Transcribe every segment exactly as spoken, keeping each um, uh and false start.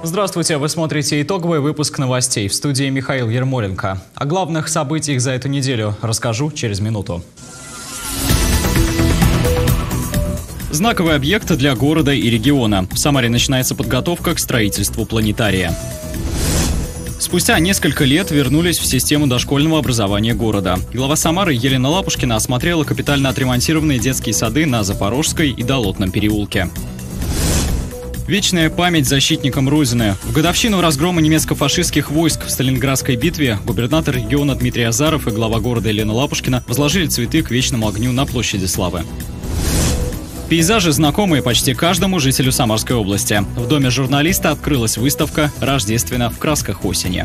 Здравствуйте, вы смотрите итоговый выпуск новостей. В студии Михаил Ермоленко. О главных событиях за эту неделю расскажу через минуту. Знаковый объект для города и региона. В Самаре начинается подготовка к строительству планетария. Спустя несколько лет вернулись в систему дошкольного образования города. Глава Самары Елена Лапушкина осмотрела капитально отремонтированные детские сады на Запорожской и Долотном переулке. Вечная память защитникам Родины. В годовщину разгрома немецко-фашистских войск в Сталинградской битве губернатор региона Дмитрий Азаров и глава города Елена Лапушкина возложили цветы к вечному огню на площади Славы. Пейзажи, знакомые почти каждому жителю Самарской области. В доме журналиста открылась выставка «Рождественно в красках осени».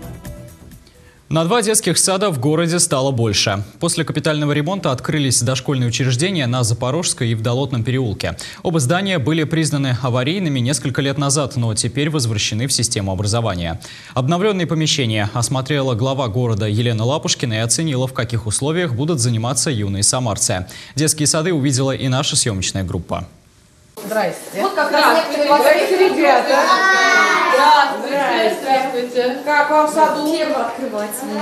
На два детских сада в городе стало больше. После капитального ремонта открылись дошкольные учреждения на Запорожской и в Долотном переулке. Оба здания были признаны аварийными несколько лет назад, но теперь возвращены в систему образования. Обновленные помещения осмотрела глава города Елена Лапушкина и оценила, в каких условиях будут заниматься юные самарцы. Детские сады увидела и наша съемочная группа. Здрасте. Вот как раз некоторые ребята. Здравствуйте. Здравствуйте. Как вам в саду? Первооткрыватели.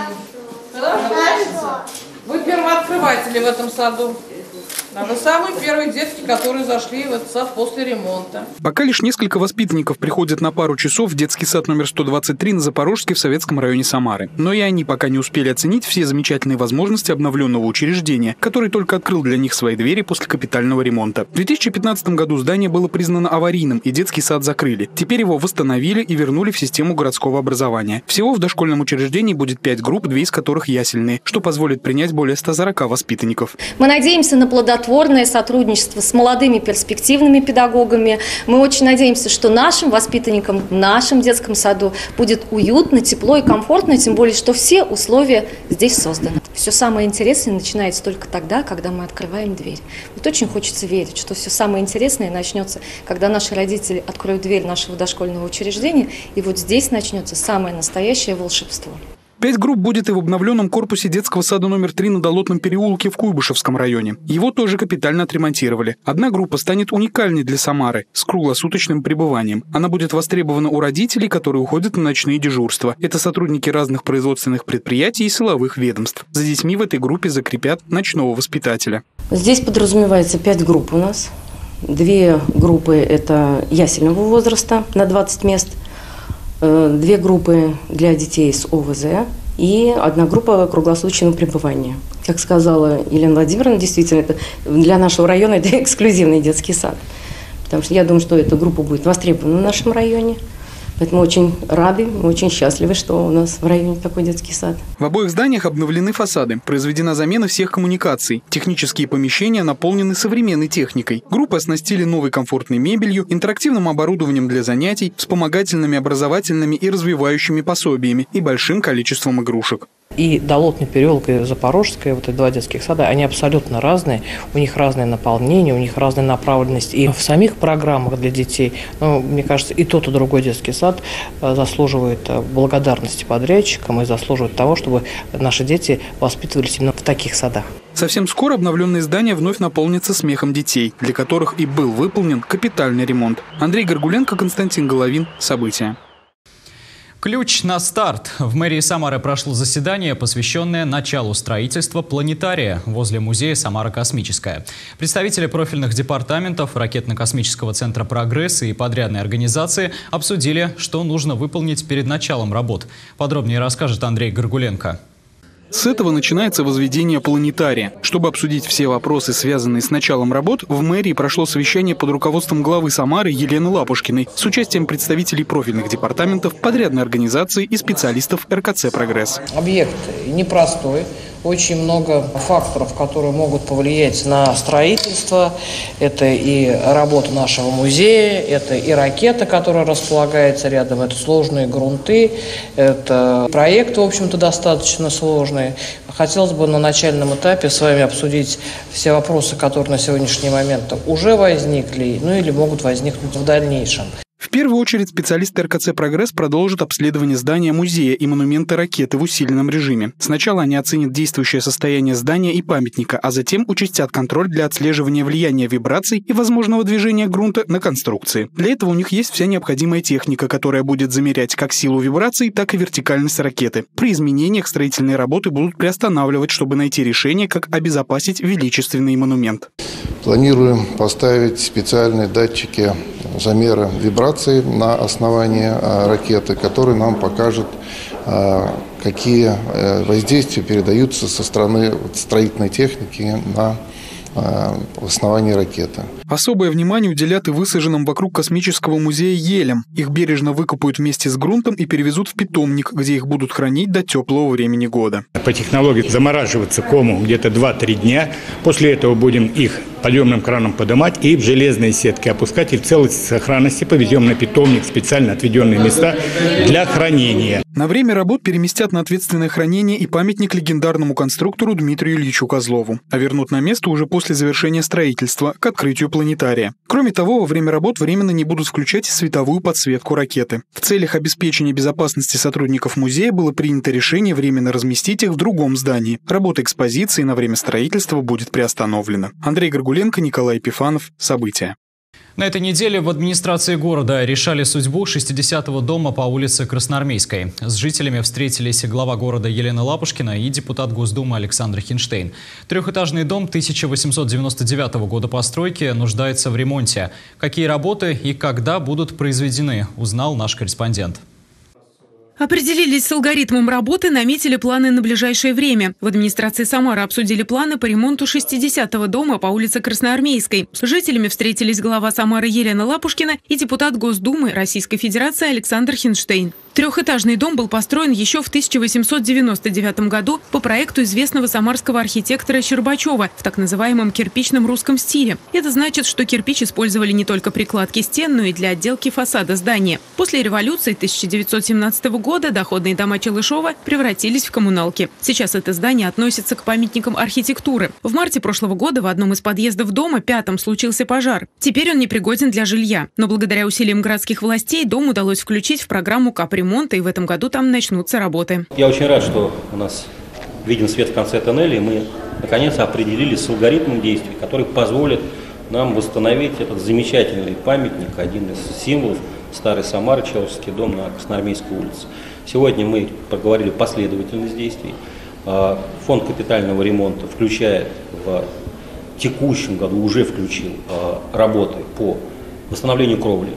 Хорошо. Вы первооткрыватели в этом саду. А вы самые первые детки, которые зашли в этот сад после ремонта. Пока лишь несколько воспитанников приходят на пару часов в детский сад номер сто двадцать три на Запорожской в Советском районе Самары. Но и они пока не успели оценить все замечательные возможности обновленного учреждения, который только открыл для них свои двери после капитального ремонта. В две тысячи пятнадцатом году здание было признано аварийным, и детский сад закрыли. Теперь его восстановили и вернули в систему городского образования. Всего в дошкольном учреждении будет пять групп, две из которых ясельные, что позволит принять более ста сорока воспитанников. Мы надеемся на плодотворное сотрудничество с молодыми перспективными педагогами. Мы очень надеемся, что нашим воспитанникам в нашем детском саду будет уютно, тепло и комфортно, тем более, что все условия здесь созданы. Все самое интересное начинается только тогда, когда мы открываем дверь. Вот очень хочется верить, что все самое интересное начнется, когда наши родители откроют дверь нашего дошкольного учреждения, и вот здесь начнется самое настоящее волшебство. Пять групп будет и в обновленном корпусе детского сада номер три на Долотном переулке в Куйбышевском районе. Его тоже капитально отремонтировали. Одна группа станет уникальной для Самары, с круглосуточным пребыванием. Она будет востребована у родителей, которые уходят на ночные дежурства. Это сотрудники разных производственных предприятий и силовых ведомств. За детьми в этой группе закрепят ночного воспитателя. Здесь подразумевается пять групп у нас. Две группы – это ясельного возраста на двадцать мест. Две группы для детей с О В З и одна группа круглосуточного пребывания. Как сказала Елена Владимировна, действительно, это для нашего района это эксклюзивный детский сад. Потому что я думаю, что эта группа будет востребована в нашем районе. Поэтому очень рады, мы очень счастливы, что у нас в районе такой детский сад. В обоих зданиях обновлены фасады, произведена замена всех коммуникаций. Технические помещения наполнены современной техникой. Группы оснастили новой комфортной мебелью, интерактивным оборудованием для занятий, вспомогательными, образовательными и развивающими пособиями и большим количеством игрушек. И Долотный переулок, и Запорожская, вот эти два детских сада, они абсолютно разные. У них разное наполнение, у них разная направленность. И в самих программах для детей, ну, мне кажется, и тот, и другой детский сад заслуживает благодарности подрядчикам и заслуживает того, чтобы наши дети воспитывались именно в таких садах. Совсем скоро обновленные здания вновь наполнятся смехом детей, для которых и был выполнен капитальный ремонт. Андрей Горгуленко, Константин Головин. События. Ключ на старт. В мэрии Самары прошло заседание, посвященное началу строительства планетария возле музея «Самара Космическая». Представители профильных департаментов ракетно-космического центра «Прогресс» и подрядной организации обсудили, что нужно выполнить перед началом работ. Подробнее расскажет Андрей Горгуленко. С этого начинается возведение планетария. Чтобы обсудить все вопросы, связанные с началом работ, в мэрии прошло совещание под руководством главы Самары Елены Лапушкиной с участием представителей профильных департаментов, подрядной организации и специалистов Р К Ц «Прогресс». Объект непростой. Очень много факторов, которые могут повлиять на строительство. Это и работа нашего музея, это и ракета, которая располагается рядом, это сложные грунты, это проект, в общем-то, достаточно сложный. Хотелось бы на начальном этапе с вами обсудить все вопросы, которые на сегодняшний момент уже возникли, ну или могут возникнуть в дальнейшем. В первую очередь специалисты эр ка цэ «Прогресс» продолжат обследование здания музея и монумента ракеты в усиленном режиме. Сначала они оценят действующее состояние здания и памятника, а затем участят контроль для отслеживания влияния вибраций и возможного движения грунта на конструкции. Для этого у них есть вся необходимая техника, которая будет замерять как силу вибраций, так и вертикальность ракеты. При изменениях строительные работы будут приостанавливать, чтобы найти решение, как обезопасить величественный монумент. Планируем поставить специальные датчики замера вибраций на основании ракеты, который нам покажет, какие воздействия передаются со стороны строительной техники на основании ракеты. Особое внимание уделят и высаженным вокруг космического музея елям. Их бережно выкопают вместе с грунтом и перевезут в питомник, где их будут хранить до теплого времени года. По технологии замораживаться кому где-то два-три дня. После этого будем их подъемным краном поднимать и в железные сетки опускать, и в целости и сохранности повезем на питомник, специально отведенные места для хранения. На время работ переместят на ответственное хранение и памятник легендарному конструктору Дмитрию Ильичу Козлову, а вернут на место уже после завершения строительства, к открытию планетария. Кроме того, во время работ временно не будут включать световую подсветку ракеты. В целях обеспечения безопасности сотрудников музея было принято решение временно разместить их в другом здании. Работа экспозиции на время строительства будет приостановлена. Андрей Горгуленко, Николай Епифанов. События. На этой неделе в администрации города решали судьбу шестидесятого дома по улице Красноармейской. С жителями встретились глава города Елена Лапушкина и депутат Госдумы Александр Хинштейн. Трехэтажный дом тысяча восемьсот девяносто девятого года постройки нуждается в ремонте. Какие работы и когда будут произведены, узнал наш корреспондент. Определились с алгоритмом работы, наметили планы на ближайшее время. В администрации Самары обсудили планы по ремонту шестидесятого дома по улице Красноармейской. С жителями встретились глава Самары Елена Лапушкина и депутат Госдумы Российской Федерации Александр Хинштейн. Трехэтажный дом был построен еще в тысяча восемьсот девяносто девятом году по проекту известного самарского архитектора Щербачева в так называемом кирпичном русском стиле. Это значит, что кирпич использовали не только при кладке стен, но и для отделки фасада здания. После революции тысяча девятьсот семнадцатого года доходные дома Челышова превратились в коммуналки. Сейчас это здание относится к памятникам архитектуры. В марте прошлого года в одном из подъездов дома, пятом, случился пожар. Теперь он непригоден для жилья. Но благодаря усилиям городских властей дом удалось включить в программу капремонта, и в этом году там начнутся работы. Я очень рад, что у нас виден свет в конце тоннеля, и мы наконец определились с алгоритмом действий, который позволит нам восстановить этот замечательный памятник, один из символов старой Самары, Челышевский дом на Красноармейской улице. Сегодня мы проговорили последовательность действий. Фонд капитального ремонта включает в текущем году, уже включил работы по восстановлению кровли,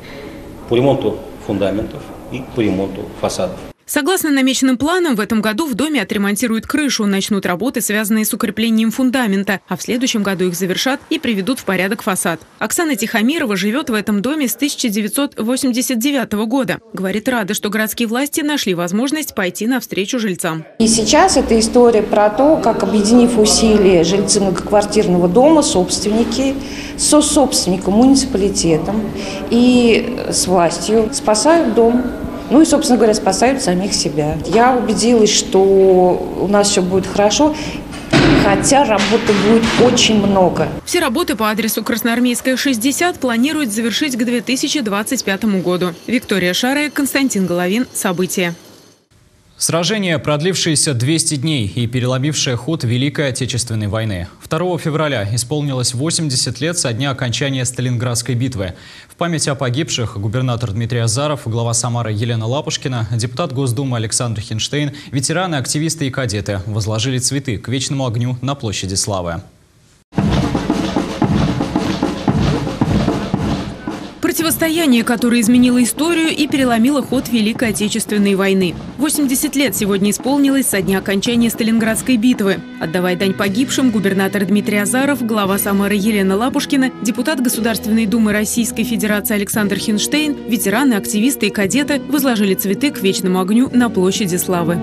по ремонту фундаментов и по ремонту фасадов. Согласно намеченным планам, в этом году в доме отремонтируют крышу, начнут работы, связанные с укреплением фундамента, а в следующем году их завершат и приведут в порядок фасад. Оксана Тихомирова живет в этом доме с тысяча девятьсот восемьдесят девятого года. Говорит, рада, что городские власти нашли возможность пойти навстречу жильцам. И сейчас это история про то, как, объединив усилия жильцы многоквартирного дома, собственники, со собственником, муниципалитетом и с властью спасают дом. Ну и, собственно говоря, спасают самих себя. Я убедилась, что у нас все будет хорошо, хотя работы будет очень много. Все работы по адресу Красноармейская, шестьдесят планируют завершить к две тысячи двадцать пятому году. Виктория Шарая, Константин Головин. События. Сражение, продлившееся двести дней и переломившее ход Великой Отечественной войны. второго февраля исполнилось восемьдесят лет со дня окончания Сталинградской битвы. В память о погибших губернатор Дмитрий Азаров, глава Самары Елена Лапушкина, депутат Госдумы Александр Хинштейн, ветераны, активисты и кадеты возложили цветы к вечному огню на площади Славы. Противостояние, которое изменило историю и переломило ход Великой Отечественной войны. восемьдесят лет сегодня исполнилось со дня окончания Сталинградской битвы. Отдавая дань погибшим, губернатор Дмитрий Азаров, глава Самары Елена Лапушкина, депутат Государственной Думы Российской Федерации Александр Хинштейн, ветераны, активисты и кадеты возложили цветы к вечному огню на площади Славы.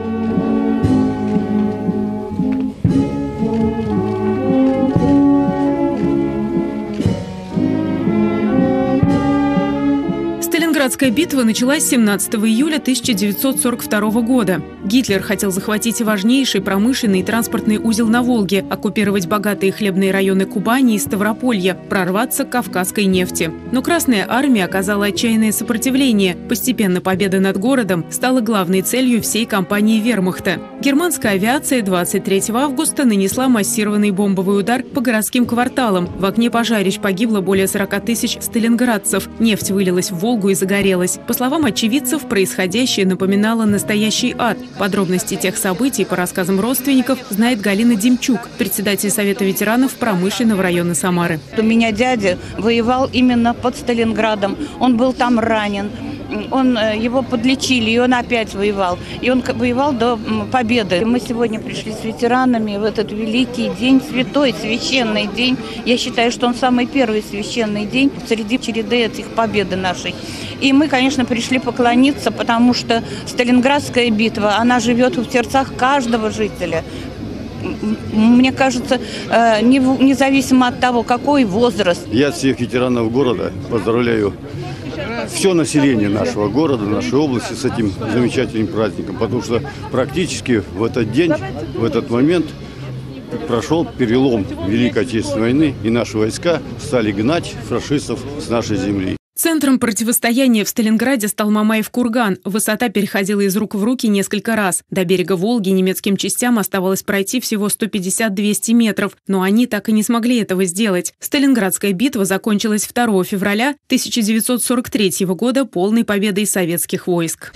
Сталинградская битва началась семнадцатого июля тысяча девятьсот сорок второго года. Гитлер хотел захватить важнейший промышленный и транспортный узел на Волге, оккупировать богатые хлебные районы Кубани и Ставрополья, прорваться к кавказской нефти. Но Красная армия оказала отчаянное сопротивление. Постепенно победа над городом стала главной целью всей кампании вермахта. Германская авиация двадцать третьего августа нанесла массированный бомбовый удар по городским кварталам. В огне пожарищ погибло более сорока тысяч сталинградцев. Нефть вылилась в Волгу и загорелась. По словам очевидцев, происходящее напоминало настоящий ад. Подробности тех событий, по рассказам родственников, знает Галина Демчук, председатель Совета ветеранов промышленного района Самары. У меня дядя воевал именно под Сталинградом. Он был там ранен. Он, его подлечили, и он опять воевал. И он воевал до победы. Мы сегодня пришли с ветеранами в этот великий день, святой, священный день. Я считаю, что он самый первый священный день среди череды этих победы нашей. И мы, конечно, пришли поклониться, потому что Сталинградская битва, она живет в сердцах каждого жителя. Мне кажется, независимо от того, какой возраст. Я всех ветеранов города поздравляю. Все население нашего города, нашей области с этим замечательным праздником, потому что практически в этот день, в этот момент прошел перелом Великой Отечественной войны, и наши войска стали гнать фашистов с нашей земли. Центром противостояния в Сталинграде стал Мамаев курган. Высота переходила из рук в руки несколько раз. До берега Волги немецким частям оставалось пройти всего сто пятьдесят - двести метров, но они так и не смогли этого сделать. Сталинградская битва закончилась второго февраля тысяча девятьсот сорок третьего года полной победой советских войск.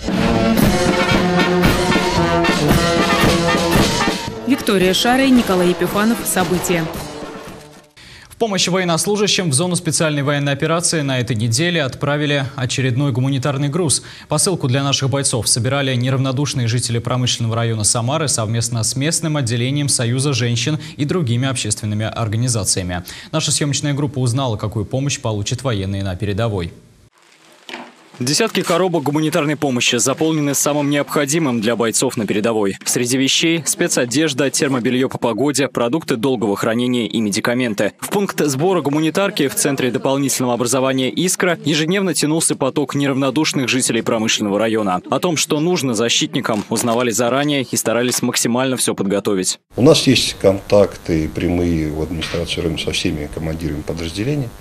Виктория Шарой, Николай Епифанов. События. В помощь военнослужащим в зону специальной военной операции на этой неделе отправили очередной гуманитарный груз. Посылку для наших бойцов собирали неравнодушные жители промышленного района Самары совместно с местным отделением Союза женщин и другими общественными организациями. Наша съемочная группа узнала, какую помощь получат военные на передовой. Десятки коробок гуманитарной помощи заполнены самым необходимым для бойцов на передовой. Среди вещей – спецодежда, термобелье по погоде, продукты долгого хранения и медикаменты. В пункт сбора гуманитарки в Центре дополнительного образования «Искра» ежедневно тянулся поток неравнодушных жителей промышленного района. О том, что нужно защитникам, узнавали заранее и старались максимально все подготовить. У нас есть контакты прямые в администрации со всеми командирами подразделений.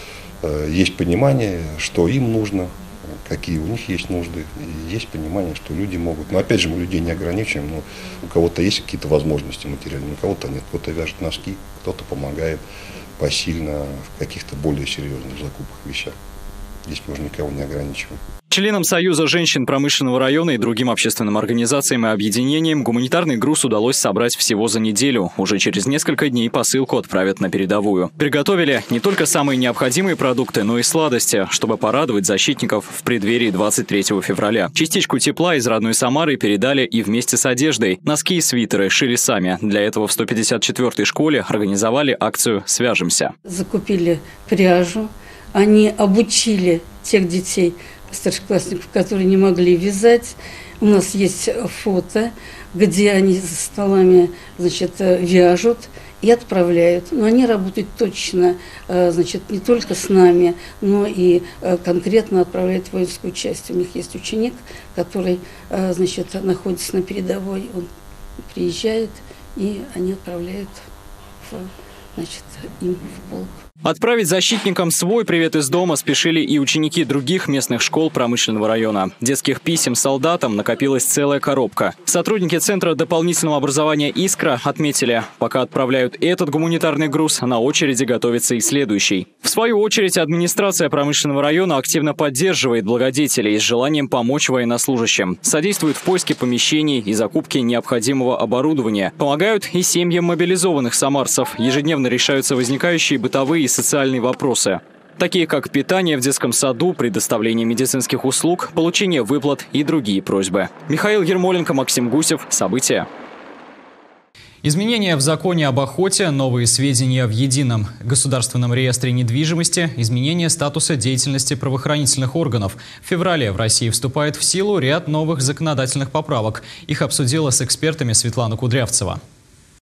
Есть понимание, что им нужно, какие у них есть нужды, и есть понимание, что люди могут. Но опять же, мы людей не ограничиваем, но у кого-то есть какие-то возможности материальные, у кого-то нет. Кто-то вяжет носки, кто-то помогает посильно в каких-то более серьезных закупках вещах. Здесь мы уже никого не ограничиваем. Членам Союза женщин промышленного района и другим общественным организациям и объединениям гуманитарный груз удалось собрать всего за неделю. Уже через несколько дней посылку отправят на передовую. Приготовили не только самые необходимые продукты, но и сладости, чтобы порадовать защитников в преддверии двадцать третьего февраля. Частичку тепла из родной Самары передали и вместе с одеждой. Носки и свитеры шили сами. Для этого в сто пятьдесят четвёртой школе организовали акцию «Свяжемся». Закупили пряжу, они обучили тех детей, старшеклассников, которые не могли вязать. У нас есть фото, где они за столами, значит, вяжут и отправляют. Но они работают точно, значит, не только с нами, но и конкретно отправляют в воинскую часть. У них есть ученик, который, значит, находится на передовой, он приезжает, и они отправляют в, значит, им в полк. Отправить защитникам свой привет из дома спешили и ученики других местных школ промышленного района. Детских писем солдатам накопилась целая коробка. Сотрудники Центра дополнительного образования «Искра» отметили, пока отправляют этот гуманитарный груз, на очереди готовится и следующий. В свою очередь, администрация промышленного района активно поддерживает благодетелей с желанием помочь военнослужащим. Содействует в поиске помещений и закупке необходимого оборудования. Помогают и семьям мобилизованных самарцев. Ежедневно решаются возникающие бытовые и социальные вопросы, такие как питание в детском саду, предоставление медицинских услуг, получение выплат и другие просьбы. Михаил Ермоленко, Максим Гусев. События. Изменения в законе об охоте, новые сведения в едином государственном реестре недвижимости, изменение статуса деятельности правоохранительных органов. В феврале в России вступает в силу ряд новых законодательных поправок. Их обсудила с экспертами Светлана Кудрявцева.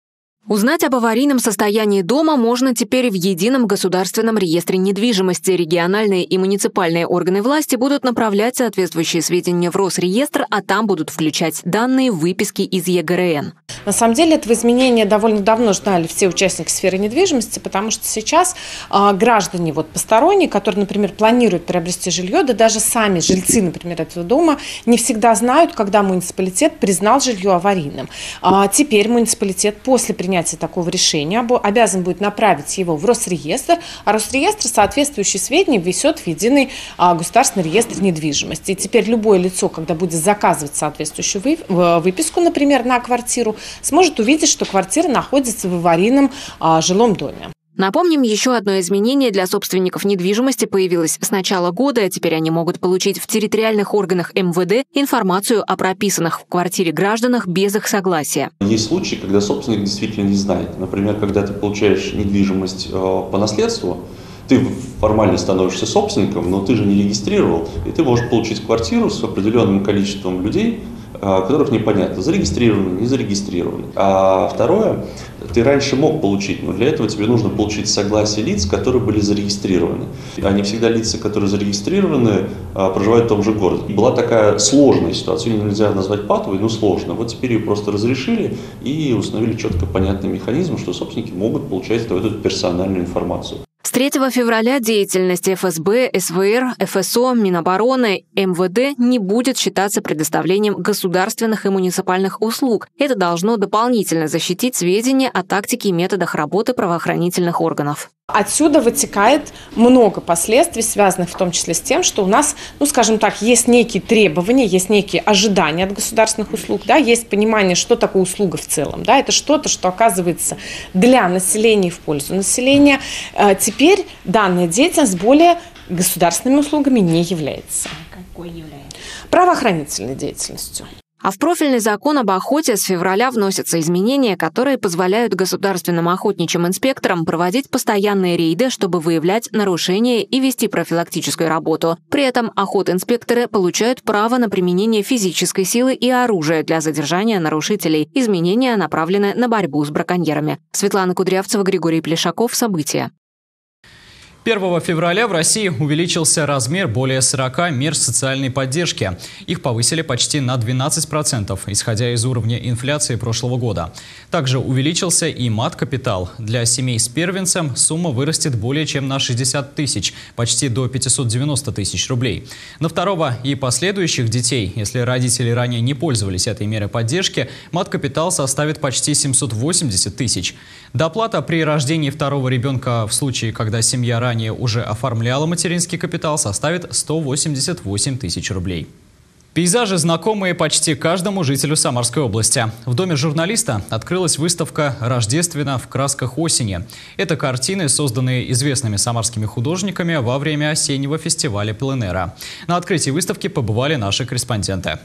Узнать об аварийном состоянии дома можно теперь в едином государственном реестре недвижимости. Региональные и муниципальные органы власти будут направлять соответствующие сведения в Росреестр, а там будут включать данные выписки из Е Г Р Н. На самом деле этого изменения довольно давно ждали все участники сферы недвижимости, потому что сейчас э, граждане вот, посторонние, которые, например, планируют приобрести жилье, да даже сами жильцы, например, этого дома, не всегда знают, когда муниципалитет признал жилье аварийным. А теперь муниципалитет после принятия такого решения обязан будет направить его в Росреестр, а Росреестр соответствующие сведения внесет в единый а, государственный реестр недвижимости. И теперь любое лицо, когда будет заказывать соответствующую вы, выписку, например, на квартиру, сможет увидеть, что квартира находится в аварийном а, жилом доме. Напомним, еще одно изменение для собственников недвижимости появилось с начала года. Теперь они могут получить в территориальных органах Эм Вэ Дэ информацию о прописанных в квартире гражданах без их согласия. Есть случаи, когда собственник действительно не знает. Например, когда ты получаешь недвижимость э, по наследству, ты формально становишься собственником, но ты же не регистрировал, и ты можешь получить квартиру с определенным количеством людей, которых непонятно, зарегистрированы, не зарегистрированы. А второе, ты раньше мог получить, но для этого тебе нужно получить согласие лиц, которые были зарегистрированы. А не всегда лица, которые зарегистрированы, проживают в том же городе. Была такая сложная ситуация, ее нельзя назвать патовой, но сложно. Вот теперь ее просто разрешили и установили четко понятный механизм, что собственники могут получать эту персональную информацию. С третьего февраля деятельность Эф Эс Бэ, Эс Вэ Эр, Эф Эс О, Минобороны, Эм Вэ Дэ не будет считаться предоставлением государственных и муниципальных услуг. Это должно дополнительно защитить сведения о тактике и методах работы правоохранительных органов. Отсюда вытекает много последствий, связанных в том числе с тем, что у нас, ну, скажем так, есть некие требования, есть некие ожидания от государственных услуг, да, есть понимание, что такое услуга в целом, да, это что-то, что оказывается для населения и в пользу населения. Теперь данная деятельность более государственными услугами не является. Какой является? Правоохранительной деятельностью. А в профильный закон об охоте с февраля вносятся изменения, которые позволяют государственным охотничьим инспекторам проводить постоянные рейды, чтобы выявлять нарушения и вести профилактическую работу. При этом охотинспекторы получают право на применение физической силы и оружия для задержания нарушителей. Изменения направлены на борьбу с браконьерами. Светлана Кудрявцева, Григорий Плешаков. События. первого февраля в России увеличился размер более сорока мер социальной поддержки. Их повысили почти на двенадцать процентов, исходя из уровня инфляции прошлого года. Также увеличился и мат-капитал. Для семей с первенцем сумма вырастет более чем на шестьдесят тысяч, почти до пятисот девяноста тысяч рублей. На второго и последующих детей, если родители ранее не пользовались этой мерой поддержки, мат-капитал составит почти семьсот восемьдесят тысяч. Доплата при рождении второго ребенка в случае, когда семья ранее ранее уже оформляла материнский капитал, составит сто восемьдесят восемь тысяч рублей. Пейзажи, знакомые почти каждому жителю Самарской области. В доме журналиста открылась выставка «Рождественно в красках осени». Это картины, созданные известными самарскими художниками во время осеннего фестиваля пленэра. На открытии выставки побывали наши корреспонденты.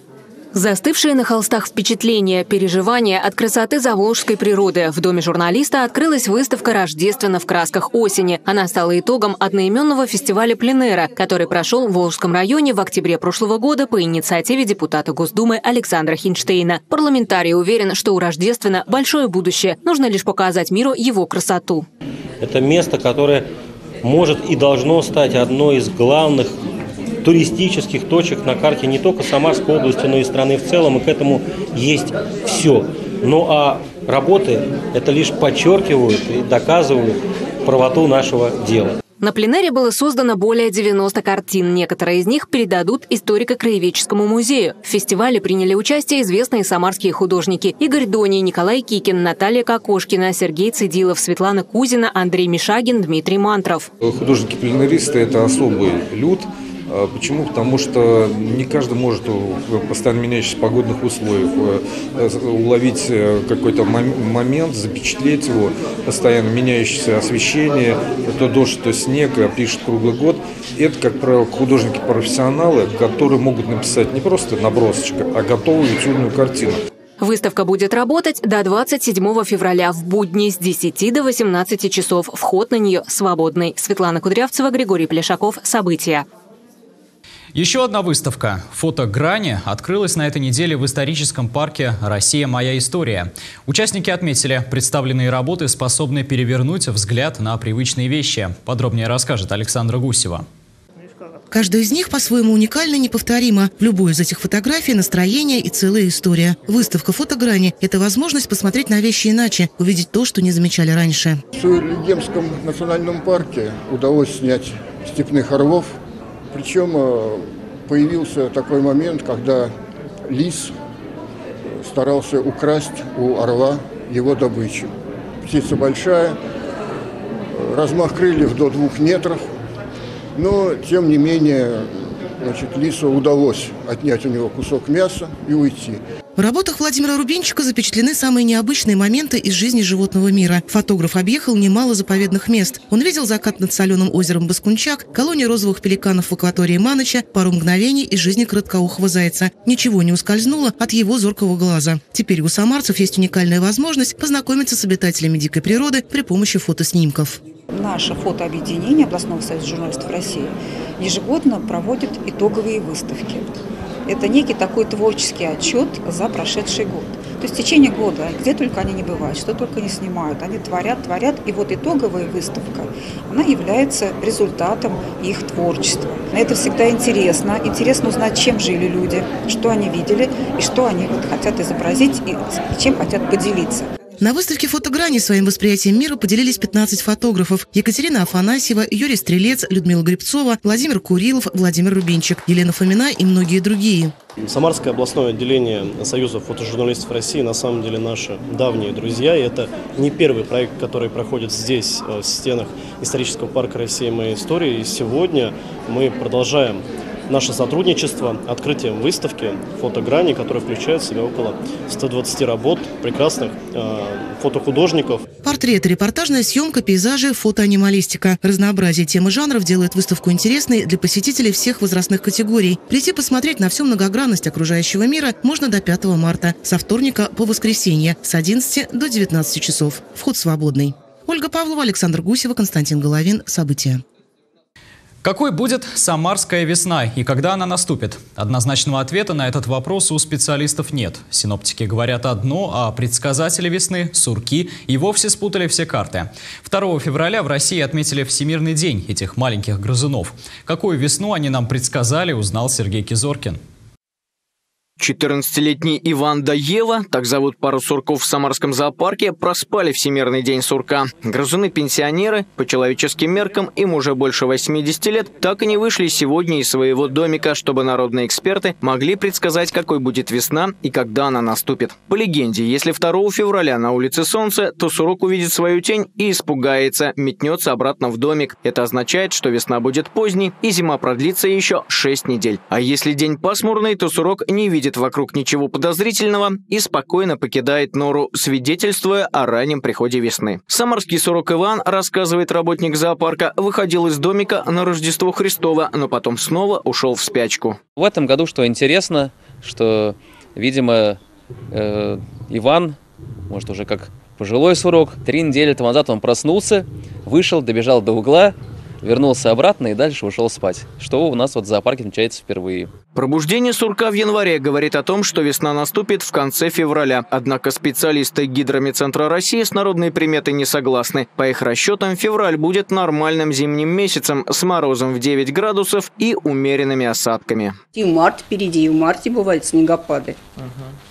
Застывшие на холстах впечатления, переживания от красоты заволжской природы. В доме журналиста открылась выставка «Рождественно в красках осени». Она стала итогом одноименного фестиваля пленэра, который прошел в Волжском районе в октябре прошлого года по инициативе депутата Госдумы Александра Хинштейна. Парламентарий уверен, что у Рождественно большое будущее. Нужно лишь показать миру его красоту. Это место, которое может и должно стать одной из главных туристических точек на карте не только Самарской области, но и страны в целом, и к этому есть все. Ну а работы это лишь подчеркивают и доказывают правоту нашего дела. На пленэре было создано более девяноста картин. Некоторые из них передадут историко-краеведческому музею. В фестивале приняли участие известные самарские художники: Игорь Доний, Николай Кикин, Наталья Кокошкина, Сергей Цидилов, Светлана Кузина, Андрей Мишагин, Дмитрий Мантров. Художники-пленэристы – это особый люд. Почему? Потому что не каждый может в постоянно меняющихся погодных условиях уловить какой-то момент, запечатлеть его, постоянно меняющееся освещение, то дождь, то снег, пишет круглый год. Это, как правило, художники-профессионалы, которые могут написать не просто набросочек, а готовую этюдную картину. Выставка будет работать до двадцать седьмого февраля в будни с десяти до восемнадцати часов. Вход на нее свободный. Светлана Кудрявцева, Григорий Плешаков. События. Еще одна выставка «Фото Грани» открылась на этой неделе в историческом парке «Россия. Моя история». Участники отметили, представленные работы способны перевернуть взгляд на привычные вещи. Подробнее расскажет Александра Гусева. Каждая из них по-своему уникальна и неповторима. В любой из этих фотографий настроение и целая история. Выставка «Фото Грани» – это возможность посмотреть на вещи иначе, увидеть то, что не замечали раньше. В Суриегемском национальном парке удалось снять степных орлов. Причем появился такой момент, когда лис старался украсть у орла его добычу. Птица большая, размах крыльев до двух метров, но тем не менее, значит, лису удалось отнять у него кусок мяса и уйти. В работах Владимира Рубинчика запечатлены самые необычные моменты из жизни животного мира. Фотограф объехал немало заповедных мест. Он видел закат над соленым озером Баскунчак, колонию розовых пеликанов в акватории Маныча, пару мгновений из жизни короткоухого зайца. Ничего не ускользнуло от его зоркого глаза. Теперь у самарцев есть уникальная возможность познакомиться с обитателями дикой природы при помощи фотоснимков. Наше фотообъединение областного союза журналистов России ежегодно проводит итоговые выставки. Это некий такой творческий отчет за прошедший год. То есть в течение года, где только они не бывают, что только не снимают, они творят, творят. И вот итоговая выставка, она является результатом их творчества. Это всегда интересно. Интересно узнать, чем жили люди, что они видели и что они вот хотят изобразить и чем хотят поделиться. На выставке «Фото Грани» своим восприятием мира поделились пятнадцать фотографов. Екатерина Афанасьева, Юрий Стрелец, Людмила Гребцова, Владимир Курилов, Владимир Рубинчик, Елена Фомина и многие другие. Самарское областное отделение Союза фотожурналистов России на самом деле наши давние друзья. И это не первый проект, который проходит здесь, в стенах исторического парка «Россия. Моя история». И сегодня мы продолжаем наше сотрудничество открытием выставки «Фото Грани», которая включает в себя около ста двадцати работ прекрасных э, фотохудожников. Портреты, репортажная съемка, пейзажи, фотоанималистика. Разнообразие тем и жанров делает выставку интересной для посетителей всех возрастных категорий. Прийти посмотреть на всю многогранность окружающего мира можно до пятого марта, со вторника по воскресенье с одиннадцати до девятнадцати часов. Вход свободный. Ольга Павлова, Александр Гусева, Константин Головин. События. Какой будет самарская весна и когда она наступит? Однозначного ответа на этот вопрос у специалистов нет. Синоптики говорят одно, а предсказатели весны, сурки, и вовсе спутали все карты. второго февраля в России отметили Всемирный день этих маленьких грызунов. Какую весну они нам предсказали, узнал Сергей Кизоркин. четырнадцатилетний Иван да Ева, так зовут пару сурков в Самарском зоопарке, проспали Всемирный день сурка. Грызуны-пенсионеры, по человеческим меркам им уже больше восьмидесяти лет, так и не вышли сегодня из своего домика, чтобы народные эксперты могли предсказать, какой будет весна и когда она наступит. По легенде, если второго февраля на улице солнце, то сурок увидит свою тень и испугается, метнется обратно в домик. Это означает, что весна будет поздней и зима продлится еще шесть недель. А если день пасмурный, то сурок не видит вокруг ничего подозрительного и спокойно покидает нору, свидетельствуя о раннем приходе весны. Самарский сурок Иван, рассказывает работник зоопарка, выходил из домика на Рождество Христово, но потом снова ушел в спячку. В этом году, что интересно, что, видимо, э, Иван, может уже как пожилой сурок, три недели тому назад он проснулся, вышел, добежал до угла, вернулся обратно и дальше ушел спать, что у нас вот в зоопарке отмечается впервые. Пробуждение сурка в январе говорит о том, что весна наступит в конце февраля. Однако специалисты Гидромедцентра России с народной приметой не согласны. По их расчетам, февраль будет нормальным зимним месяцем с морозом в девять градусов и умеренными осадками. И март впереди, и в марте бывают снегопады. Ага.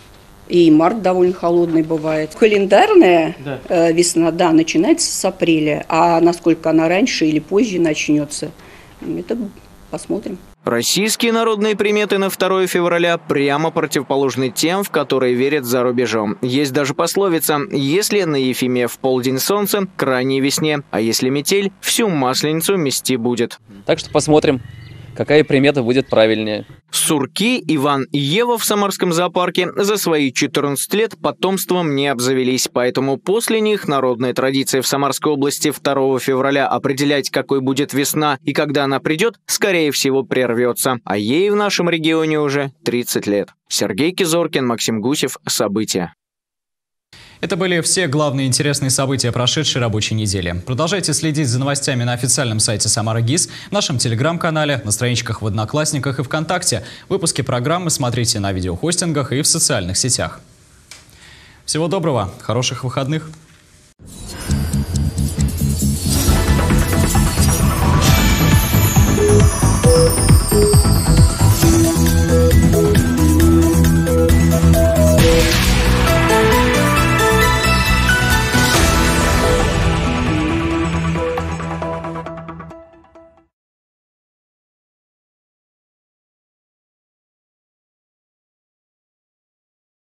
И март довольно холодный бывает. Календарная да. э, весна, да, начинается с апреля. А насколько она раньше или позже начнется, это посмотрим. Российские народные приметы на второго февраля прямо противоположны тем, в которые верят за рубежом. Есть даже пословица: если на Ефиме в полдень солнце, к ранней весне, а если метель, всю масленицу мести будет. Так что посмотрим, какая примета будет правильнее. Сурки Иван и Ева в Самарском зоопарке за свои четырнадцать лет потомством не обзавелись, поэтому после них народная традиция в Самарской области второго февраля определять, какой будет весна и когда она придет, скорее всего прервется. А ей в нашем регионе уже тридцать лет. Сергей Кизоркин, Максим Гусев. События. Это были все главные интересные события прошедшей рабочей недели. Продолжайте следить за новостями на официальном сайте Самара ГИС, в нашем телеграм-канале, на страничках в Одноклассниках и ВКонтакте. Выпуски программы смотрите на видеохостингах и в социальных сетях. Всего доброго, хороших выходных!